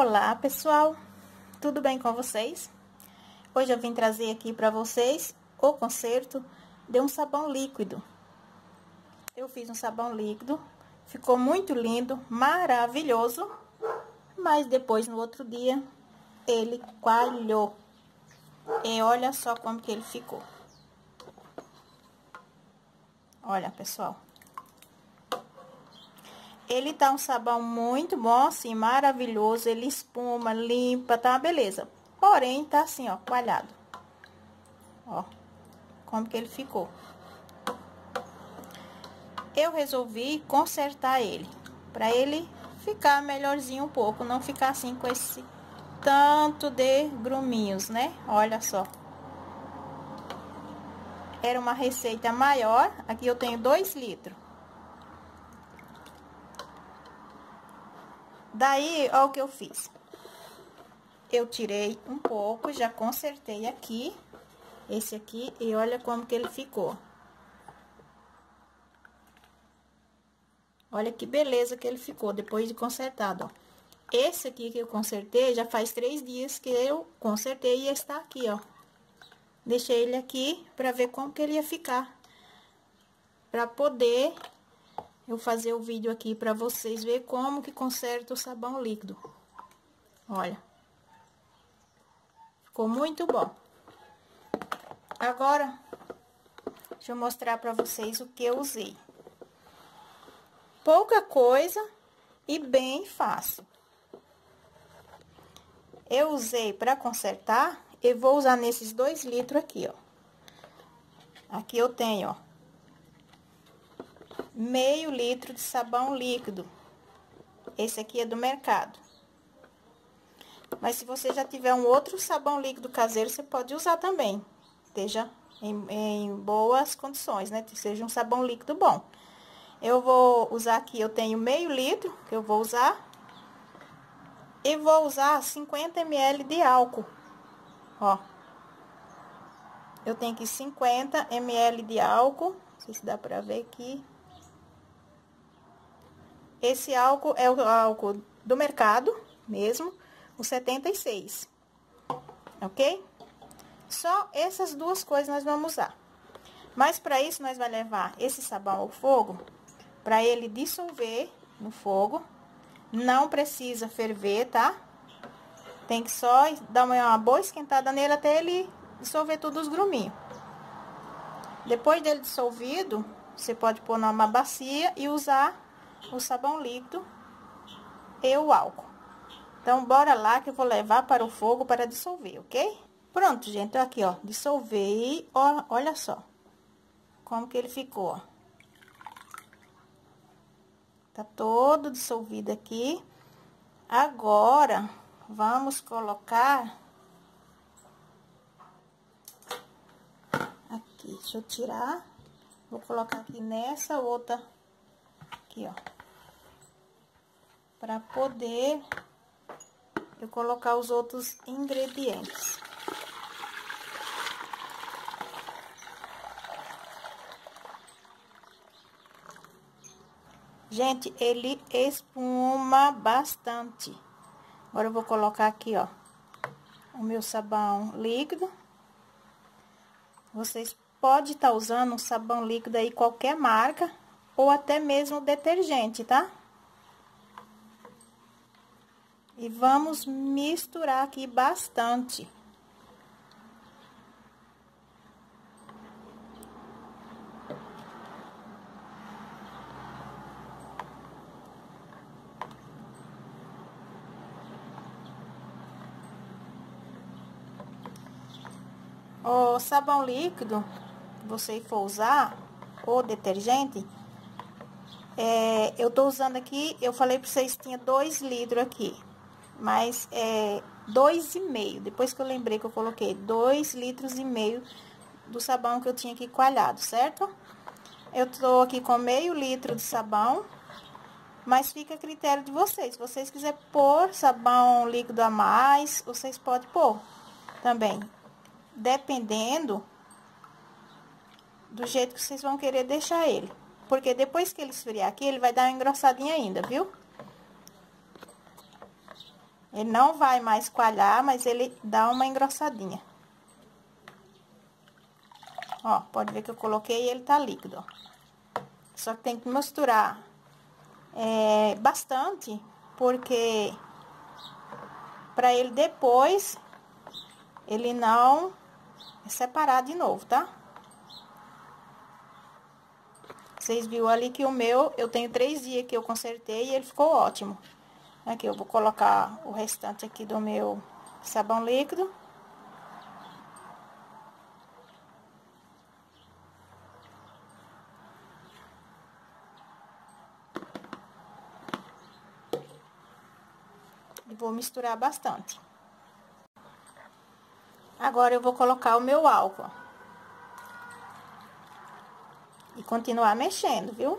Olá, pessoal! Tudo bem com vocês? Hoje eu vim trazer aqui para vocês o conserto de um sabão líquido. Eu fiz um sabão líquido, ficou muito lindo, maravilhoso, mas depois, no outro dia, ele coalhou. E olha só como que ele ficou. Olha, pessoal. Ele tá um sabão muito bom, assim, maravilhoso. Ele espuma, limpa, tá uma beleza. Porém, tá assim, ó, coalhado. Ó, como que ele ficou. Eu resolvi consertar ele, pra ele ficar melhorzinho um pouco, não ficar assim com esse tanto de gruminhos, né? Olha só. Era uma receita maior, aqui eu tenho 2 litros. Daí, ó o que eu fiz. Eu tirei um pouco, já consertei aqui, esse aqui, e olha como que ele ficou. Olha que beleza que ele ficou, depois de consertado, ó. Esse aqui que eu consertei, já faz 3 dias que eu consertei e está aqui, ó. Deixei ele aqui pra ver como que ele ia ficar. Pra poder eu fazer o vídeo aqui pra vocês verem como que conserta o sabão líquido. Olha. Ficou muito bom. Agora, deixa eu mostrar pra vocês o que eu usei. Pouca coisa e bem fácil. Eu usei pra consertar, eu vou usar nesses 2 litros aqui, ó. Aqui eu tenho, ó, meio litro de sabão líquido. Esse aqui é do mercado. Mas se você já tiver um outro sabão líquido caseiro, você pode usar também. Esteja em boas condições, né? Seja um sabão líquido bom. Eu vou usar aqui, eu tenho meio litro que eu vou usar. E vou usar 50 ml de álcool. Ó. Eu tenho aqui 50 ml de álcool. Não sei se dá pra ver aqui. Esse álcool é o álcool do mercado mesmo, o 76. Ok? Só essas duas coisas nós vamos usar. Mas para isso, nós vamos levar esse sabão ao fogo, para ele dissolver no fogo. Não precisa ferver, tá? Tem que só dar uma boa esquentada nele até ele dissolver todos os gruminhos. Depois dele dissolvido, você pode pôr numa bacia e usar o sabão líquido e o álcool. Então, bora lá que eu vou levar para o fogo para dissolver, ok? Pronto, gente, aqui, ó, dissolvi, ó, olha só como que ele ficou, ó. Tá todo dissolvido aqui. Agora, vamos colocar aqui, deixa eu tirar, vou colocar aqui nessa outra, aqui, ó, para poder eu colocar os outros ingredientes. Gente, ele espuma bastante. Agora eu vou colocar aqui, ó, o meu sabão líquido. Vocês podem estar usando um sabão líquido aí, qualquer marca, ou até mesmo detergente, tá? E vamos misturar aqui bastante. O sabão líquido que você for usar, ou detergente, eu tô usando aqui, eu falei pra vocês que tinha 2 litros aqui, mas 2,5. Depois que eu lembrei que eu coloquei 2,5 litros do sabão que eu tinha aqui coalhado, certo? Eu tô aqui com meio litro de sabão, mas fica a critério de vocês. Se vocês quiserem pôr sabão líquido a mais, vocês podem pôr também. Dependendo do jeito que vocês vão querer deixar ele. Porque depois que ele esfriar aqui, ele vai dar uma engrossadinha ainda, viu? Ele não vai mais coalhar, mas ele dá uma engrossadinha. Ó, pode ver que eu coloquei e ele tá líquido, ó. Só que tem que misturar bastante, porque pra ele depois, ele não separar de novo, tá? Vocês viram ali que o meu, eu tenho 3 dias que eu consertei e ele ficou ótimo. Aqui eu vou colocar o restante aqui do meu sabão líquido. E vou misturar bastante. Agora eu vou colocar o meu álcool. E continuar mexendo, viu?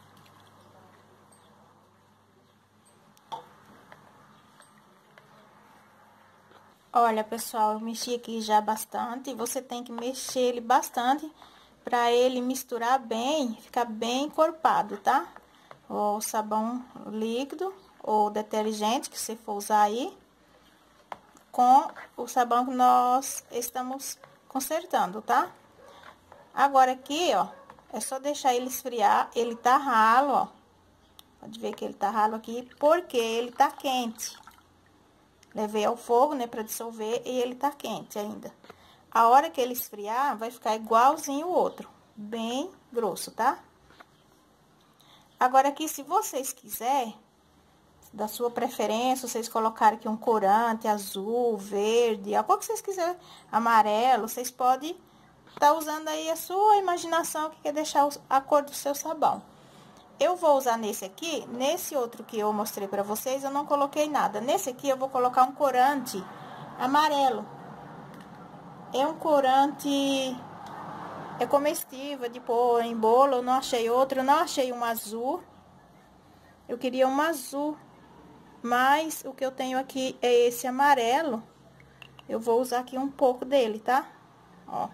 Olha, pessoal, eu mexi aqui já bastante. Você tem que mexer ele bastante pra ele misturar bem, ficar bem encorpado, tá? O sabão líquido ou detergente que você for usar aí, com o sabão que nós estamos consertando, tá? Agora aqui, ó, é só deixar ele esfriar. Ele tá ralo, ó. Pode ver que ele tá ralo aqui, porque ele tá quente. Levei ao fogo, né, pra dissolver, e ele tá quente ainda. A hora que ele esfriar, vai ficar igualzinho o outro, bem grosso, tá? Agora aqui, se vocês quiserem, da sua preferência, vocês colocarem aqui um corante azul, verde, a cor que vocês quiserem, amarelo, vocês podem tá usando aí a sua imaginação, que quer deixar a cor do seu sabão. Eu vou usar nesse aqui, nesse outro que eu mostrei pra vocês, eu não coloquei nada. Nesse aqui eu vou colocar um corante amarelo. É um corante, é comestível de pôr em bolo, eu não achei outro, eu não achei um azul. Eu queria um azul, mas o que eu tenho aqui é esse amarelo. Eu vou usar aqui um pouco dele, tá? Ó.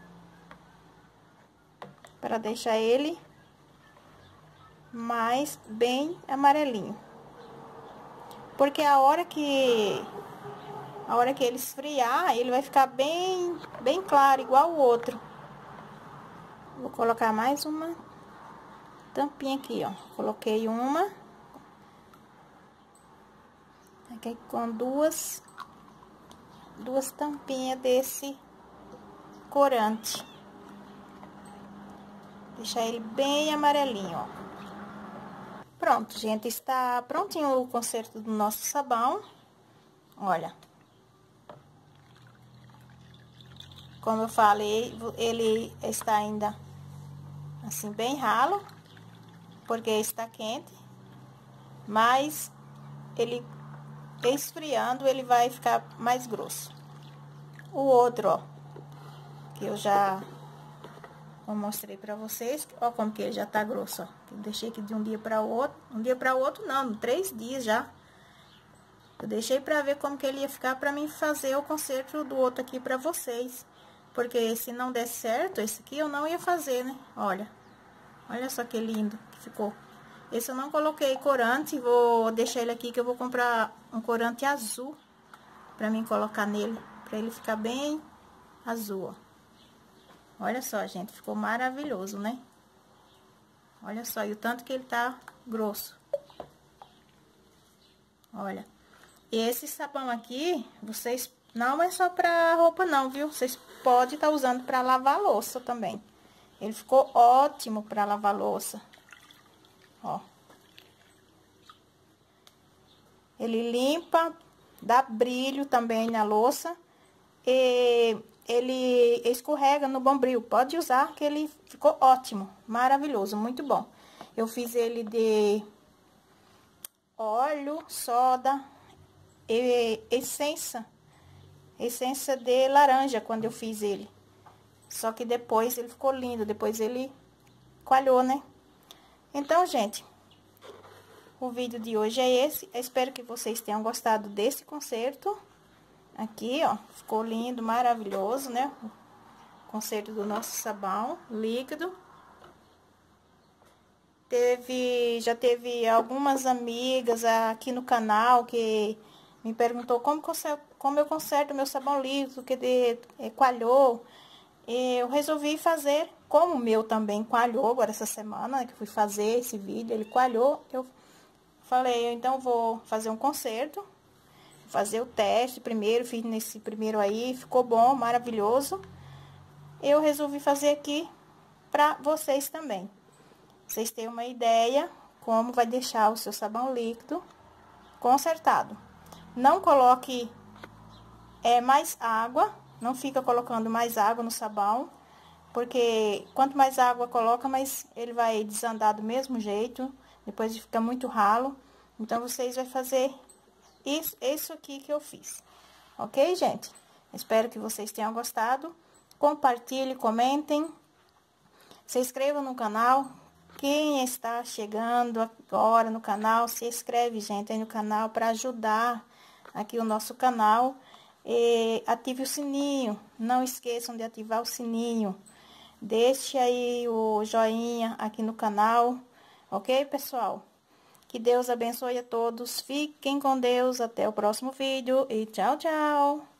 Para deixar ele mais bem amarelinho. Porque a hora que ele esfriar, ele vai ficar bem claro, igual o outro. Vou colocar mais uma tampinha aqui, ó. Coloquei uma. Aqui com duas tampinhas desse corante. Deixar ele bem amarelinho, ó. Pronto, gente, está prontinho o conserto do nosso sabão. Olha. Como eu falei, ele está ainda assim bem ralo, porque está quente. Mas ele esfriando, ele vai ficar mais grosso. O outro, ó, que eu já mostrei pra vocês, ó como que ele já tá grosso, ó. Eu deixei aqui de um dia pra outro não, 3 dias já. Eu deixei pra ver como que ele ia ficar pra mim fazer o conserto do outro aqui pra vocês. Porque se não der certo, esse aqui eu não ia fazer, né? Olha só que lindo que ficou. Esse eu não coloquei corante, vou deixar ele aqui que eu vou comprar um corante azul pra mim colocar nele, pra ele ficar bem azul, ó. Olha só, gente, ficou maravilhoso, né? Olha só, e o tanto que ele tá grosso. Olha. E esse sabão aqui, vocês... Não é só pra roupa não, viu? Vocês podem estar usando pra lavar louça também. Ele ficou ótimo pra lavar louça. Ó. Ele limpa, dá brilho também na louça. E ele escorrega no Bombril. Pode usar, que ele ficou ótimo, maravilhoso, muito bom. Eu fiz ele de óleo, soda e essência de laranja, quando eu fiz ele. Só que depois ele ficou lindo, depois ele coalhou, né? Então, gente, o vídeo de hoje é esse. Eu espero que vocês tenham gostado desse conserto. Aqui, ó, ficou lindo, maravilhoso, né? O conserto do nosso sabão líquido. Já teve algumas amigas aqui no canal que me perguntou como eu conserto o meu sabão líquido, que coalhou. Eu resolvi fazer, como o meu também coalhou agora essa semana, né, que eu fui fazer esse vídeo, ele coalhou. Eu falei, então vou fazer um conserto, fazer o teste primeiro, fiz nesse primeiro aí, ficou bom, maravilhoso. Eu resolvi fazer aqui pra vocês também. Vocês têm uma ideia como vai deixar o seu sabão líquido consertado. Não coloque mais água, não fica colocando mais água no sabão, porque quanto mais água coloca, mais ele vai desandar do mesmo jeito, depois fica muito ralo. Então, vocês vão fazer isso aqui que eu fiz, ok, gente? Espero que vocês tenham gostado. Compartilhem, comentem, se inscrevam no canal. Quem está chegando agora no canal, se inscreve, gente, aí no canal para ajudar aqui o nosso canal. E ative o sininho, não esqueçam de ativar o sininho. Deixe aí o joinha aqui no canal, ok, pessoal? Que Deus abençoe a todos, fiquem com Deus, até o próximo vídeo e tchau, tchau!